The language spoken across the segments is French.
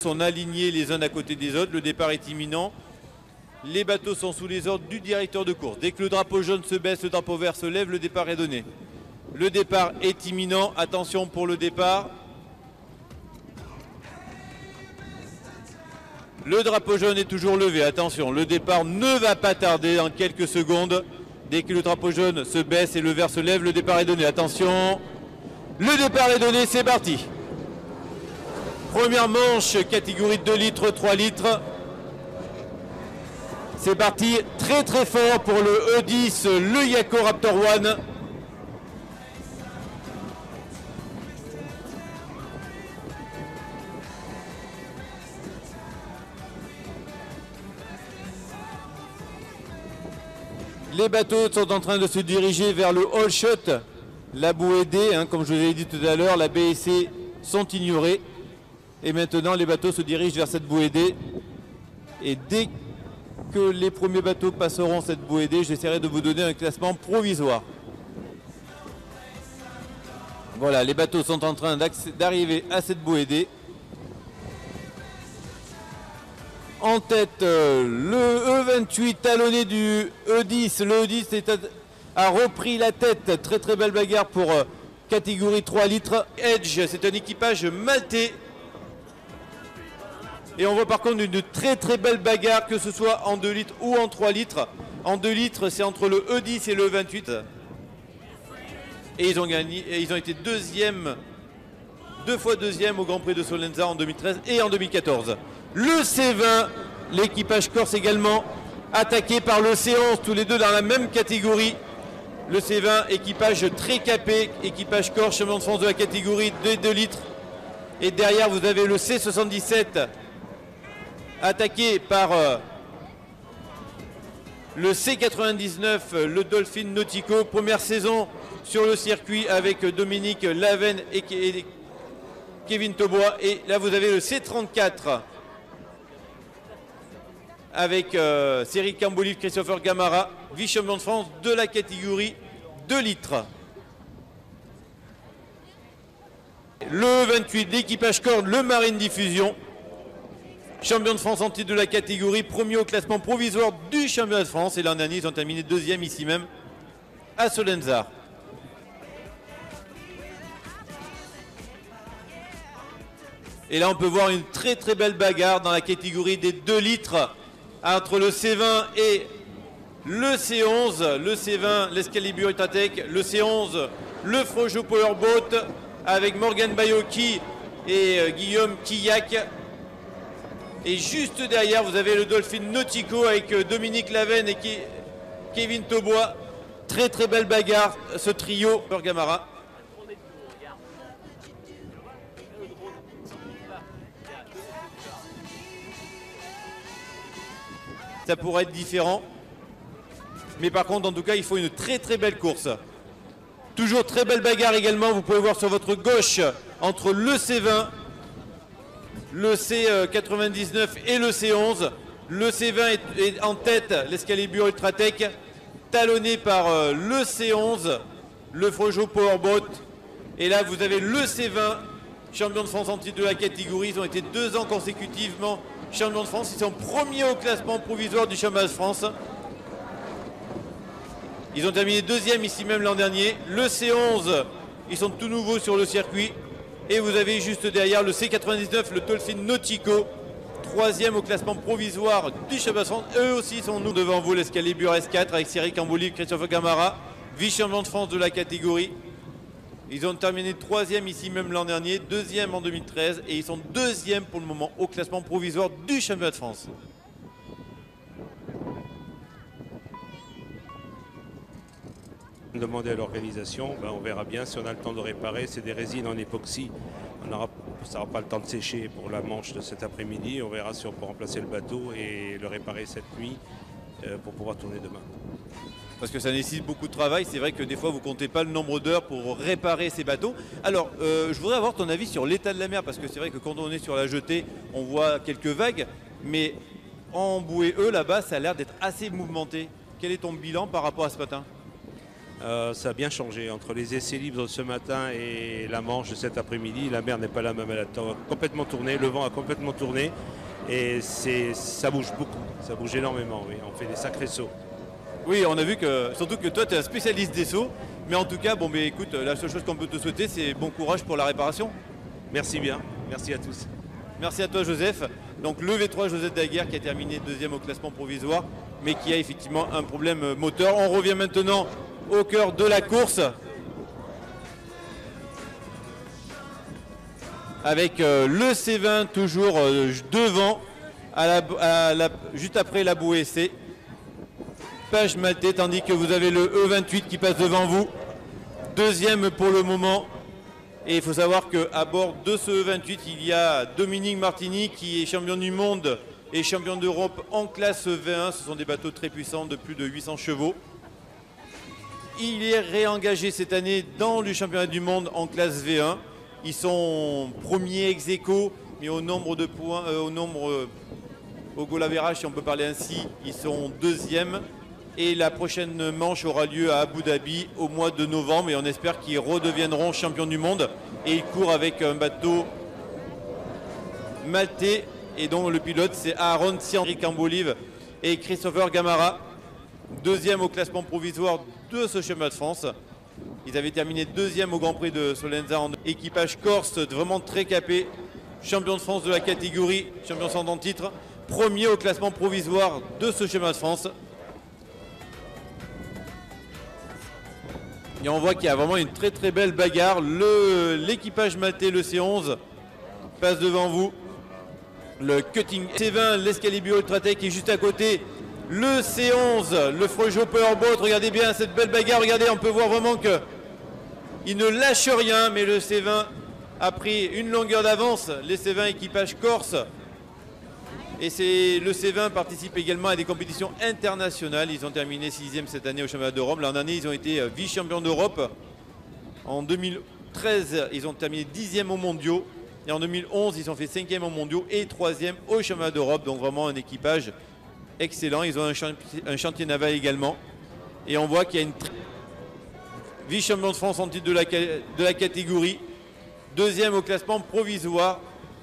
sont alignés les uns à côté des autres. Le départ est imminent. Les bateaux sont sous les ordres du directeur de course. Dès que le drapeau jaune se baisse, le drapeau vert se lève, le départ est donné. Le départ est imminent. Attention pour le départ. Le drapeau jaune est toujours levé. Attention, le départ ne va pas tarder en quelques secondes. Dès que le drapeau jaune se baisse et le vert se lève, le départ est donné. Attention, le départ est donné, c'est parti. Première manche, catégorie 2 litres, 3 litres. C'est parti, très très fort pour le E10, le Yako Raptor One. Les bateaux sont en train de se diriger vers le All Shot, la bouée D, comme je vous ai dit tout à l'heure, la B et C sont ignorés. Et maintenant les bateaux se dirigent vers cette bouée D. Et dès que les premiers bateaux passeront cette bouée D, j'essaierai de vous donner un classement provisoire. Voilà, les bateaux sont en train d'arriver à cette bouée D. En tête, le E28 talonné du E10. Le E10 a repris la tête. Très très belle bagarre pour catégorie 3 litres. Edge, c'est un équipage maltais. Et on voit par contre une très très belle bagarre, que ce soit en 2 litres ou en 3 litres. En 2 litres, c'est entre le E10 et le E28. Et ils ont gagné, et ils ont été deux fois deuxième au Grand Prix de Solenza en 2013 et en 2014. Le C20, l'équipage corse également, attaqué par le C11, tous les deux dans la même catégorie. Le C20, équipage très capé, équipage corse, champion de France de la catégorie des 2 litres. Et derrière, vous avez le C77, attaqué par le C99, le Dolphin Nautico. Première saison sur le circuit avec Dominique Laven et Kevin Taubois. Et là, vous avez le C34 avec Cédric Cambolive, Christopher Gamara, vice-champion de France de la catégorie 2 litres. Le 28, l'équipage Corne, le Marine Diffusion, champion de France en titre de la catégorie, premier au classement provisoire du championnat de France. Et l'an dernier, ils ont terminé deuxième ici même à Solenzar. Et là, on peut voir une très très belle bagarre dans la catégorie des 2 litres entre le C20 et le C11. Le C20, l'Escalibur Ultratech, le C11, le Frojo Powerboat avec Morgan Bayocchi et Guillaume Quillac. Et juste derrière, vous avez le Dolphin Nautico avec Dominique Laven et Kevin Taubois. Très très belle bagarre, ce trio. Gamara. Ça pourrait être différent. Mais par contre, en tout cas, il faut une très très belle course. Toujours très belle bagarre également, vous pouvez voir sur votre gauche, entre le C20, le C99 et le C11. Le C20 est en tête, l'Escalibur Ultratech, talonné par le C11, le Frojo Powerboat. Et là, vous avez le C20, champion de France en titre de la catégorie. Ils ont été 2 ans consécutivement champions de France. Ils sont premiers au classement provisoire du championnat de France. Ils ont terminé deuxième ici même l'an dernier. Le C11, ils sont tout nouveaux sur le circuit. Et vous avez juste derrière le C99, le Dolphin Nautico, troisième au classement provisoire du championnat de France. Eux aussi sont nous devant vous, l'Escalibur S4 avec Cédric Cambolive, Christopher Gamara, vice-champion de France de la catégorie. Ils ont terminé troisième ici même l'an dernier, deuxième en 2013 et ils sont deuxième pour le moment au classement provisoire du championnat de France. Demander à l'organisation, on verra bien si on a le temps de réparer. C'est des résines en époxy. Ça n'aura pas le temps de sécher pour la manche de cet après-midi. On verra si on peut remplacer le bateau et le réparer cette nuit pour pouvoir tourner demain. Parce que ça nécessite beaucoup de travail. C'est vrai que des fois, vous ne comptez pas le nombre d'heures pour réparer ces bateaux. Alors, je voudrais avoir ton avis sur l'état de la mer, parce que c'est vrai que quand on est sur la jetée, on voit quelques vagues. Mais en bouée E, là-bas, ça a l'air d'être assez mouvementé. Quel est ton bilan par rapport à ce matin ? Ça a bien changé entre les essais libres ce matin et la manche de cet après-midi. La mer n'est pas la même, elle a complètement tourné, le vent a complètement tourné et ça bouge beaucoup, ça bouge énormément, oui. On fait des sacrés sauts. Oui, on a vu que, surtout que toi tu es un spécialiste des sauts, mais en tout cas, bon, mais écoute, la seule chose qu'on peut te souhaiter, c'est bon courage pour la réparation. Merci bien, merci à tous. Merci à toi Joseph. Donc le V3 Joseph Daguerre qui a terminé deuxième au classement provisoire, mais qui a effectivement un problème moteur. On revient maintenant au cœur de la course avec le C20 toujours devant, juste après la bouée. Page Maltais, tandis que vous avez le E28 qui passe devant vous, deuxième pour le moment. Et il faut savoir qu'à bord de ce E28, il y a Dominique Martini qui est champion du monde et champion d'Europe en classe V1. Ce sont des bateaux très puissants de plus de 800 chevaux. Il est réengagé cette année dans le championnat du monde en classe V1. Ils sont premiers ex aequo, mais au nombre de points, au goal average, si on peut parler ainsi, ils sont deuxièmes. Et la prochaine manche aura lieu à Abu Dhabi au mois de novembre. Et on espère qu'ils redeviendront champions du monde. Et ils courent avec un bateau maltais. Et dont le pilote, c'est Aaron Ciandri Cambolive et Christopher Gamara. Deuxième au classement provisoire de ce championnat de France. Ils avaient terminé deuxième au Grand Prix de Solenza en équipage corse, vraiment très capé. Champion de France de la catégorie, champion sans titre. Premier au classement provisoire de ce championnat de France. Et on voit qu'il y a vraiment une très très belle bagarre. L'équipage maltais, le C11, passe devant vous. Le Cutting C20, l'Escalibur Ultratech est juste à côté. Le C11, le Frojo Powerboat, regardez bien cette belle bagarre. Regardez, on peut voir vraiment qu'il ne lâche rien. Mais le C20 a pris une longueur d'avance. Les C20 équipage corse. Et le C20 participe également à des compétitions internationales. Ils ont terminé 6e cette année au championnat de Rome. L'an dernier, ils ont été vice-champions d'Europe. En 2013, ils ont terminé 10e aux mondiaux. Et en 2011, ils ont fait 5e aux mondiaux et 3e au championnat d'Europe. Donc vraiment un équipage excellent. Ils ont un chantier naval également. Et on voit qu'il y a une vice-champion de France en titre de la catégorie. Deuxième au classement provisoire.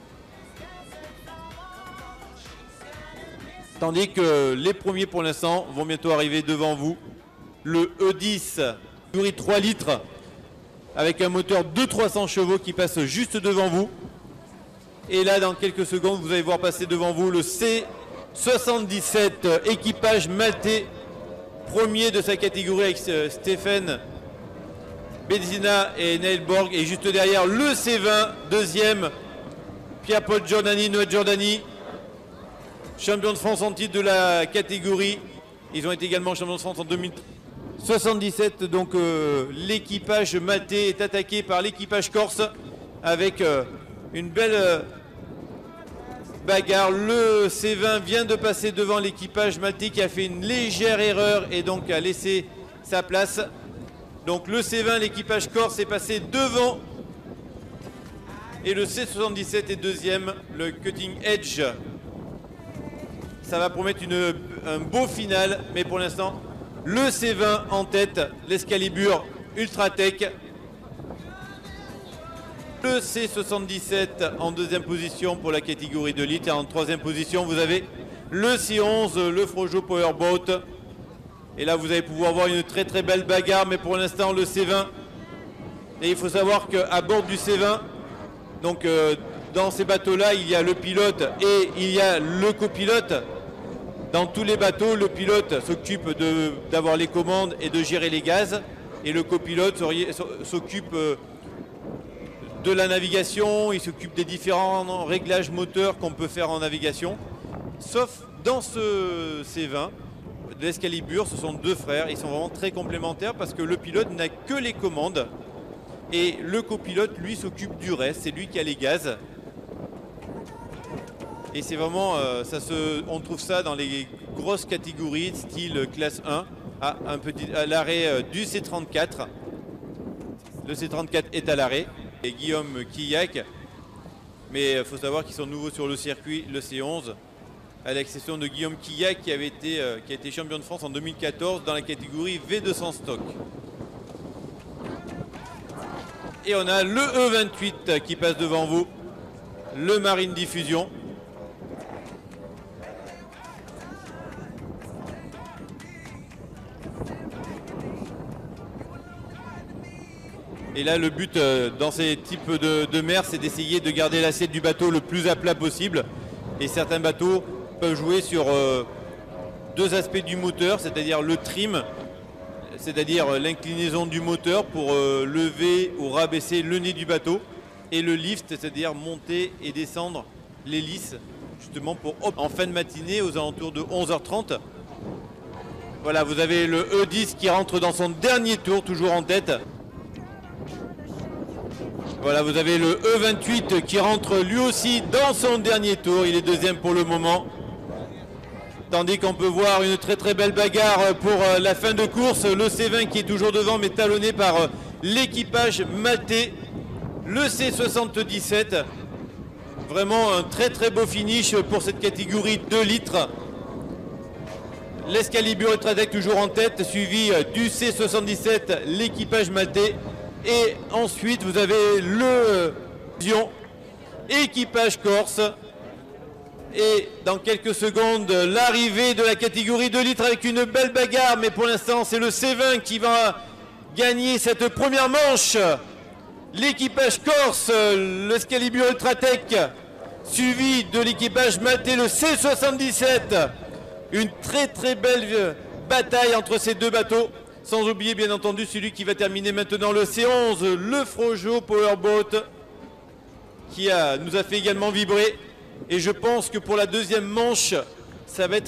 Tandis que les premiers pour l'instant vont bientôt arriver devant vous. Le E10, catégorie 3 litres, avec un moteur de 300 chevaux qui passe juste devant vous. Et là, dans quelques secondes, vous allez voir passer devant vous le C77, équipage maltais, premier de sa catégorie avec Stéphane Benzina et Neil Borg. Et juste derrière, le C20, deuxième, Pierre-Paul Giordani, Noël Giordani. Champion de France en titre de la catégorie. Ils ont été également champions de France en 2077. Donc l'équipage maltais est attaqué par l'équipage corse avec une belle bagarre. Le C20 vient de passer devant l'équipage maltais qui a fait une légère erreur et donc a laissé sa place. Donc le C20, l'équipage corse, est passé devant. Et le C77 est deuxième, le Cutting Edge. Ça va promettre un beau final, mais pour l'instant, le C20 en tête, l'Escalibur Ultratech. Le C77 en deuxième position pour la catégorie de litre. Et en troisième position, vous avez le C11, le Frojo Powerboat. Et là, vous allez pouvoir voir une très très belle bagarre, mais pour l'instant, le C20. Et il faut savoir qu'à bord du C20, donc dans ces bateaux-là, il y a le pilote et il y a le copilote. Dans tous les bateaux, le pilote s'occupe d'avoir les commandes et de gérer les gaz. Et le copilote s'occupe de la navigation, il s'occupe des différents réglages moteurs qu'on peut faire en navigation. Sauf dans ce C20, l'Escalibur, ce sont deux frères. Ils sont vraiment très complémentaires parce que le pilote n'a que les commandes. Et le copilote, lui, s'occupe du reste. C'est lui qui a les gaz. Et c'est vraiment, on trouve ça dans les grosses catégories, style classe 1, à l'arrêt du C34. Le C34 est à l'arrêt. Et Guillaume Quillac. Mais il faut savoir qu'ils sont nouveaux sur le circuit, le C11, à l'exception de Guillaume Quillac qui a été champion de France en 2014 dans la catégorie V200 stock. Et on a le E28 qui passe devant vous, le Marine Diffusion. Et là, le but dans ces types de mer, c'est d'essayer de garder l'assiette du bateau le plus à plat possible. Et certains bateaux peuvent jouer sur deux aspects du moteur, c'est-à-dire le trim, c'est-à-dire l'inclinaison du moteur pour lever ou rabaisser le nez du bateau, et le lift, c'est-à-dire monter et descendre l'hélice, justement pour en fin de matinée aux alentours de 11h30. Voilà, vous avez le E10 qui rentre dans son dernier tour, toujours en tête. Voilà, vous avez le E28 qui rentre lui aussi dans son dernier tour. Il est deuxième pour le moment. Tandis qu'on peut voir une très très belle bagarre pour la fin de course. Le C20 qui est toujours devant mais talonné par l'équipage maltais. Le C77. Vraiment un très très beau finish pour cette catégorie 2 litres. L'Excalibur Ultratec toujours en tête, suivi du C77, l'équipage maltais. Et ensuite, vous avez le Vision, équipage corse. Et dans quelques secondes, l'arrivée de la catégorie 2 litres avec une belle bagarre. Mais pour l'instant, c'est le C20 qui va gagner cette première manche. L'équipage corse, l'Excalibur Ultratec, suivi de l'équipage maltais, le C77. Une très très belle bataille entre ces deux bateaux. Sans oublier bien entendu celui qui va terminer maintenant le C11, le Frojo Powerboat, qui nous a fait également vibrer. Et je pense que pour la deuxième manche, ça va être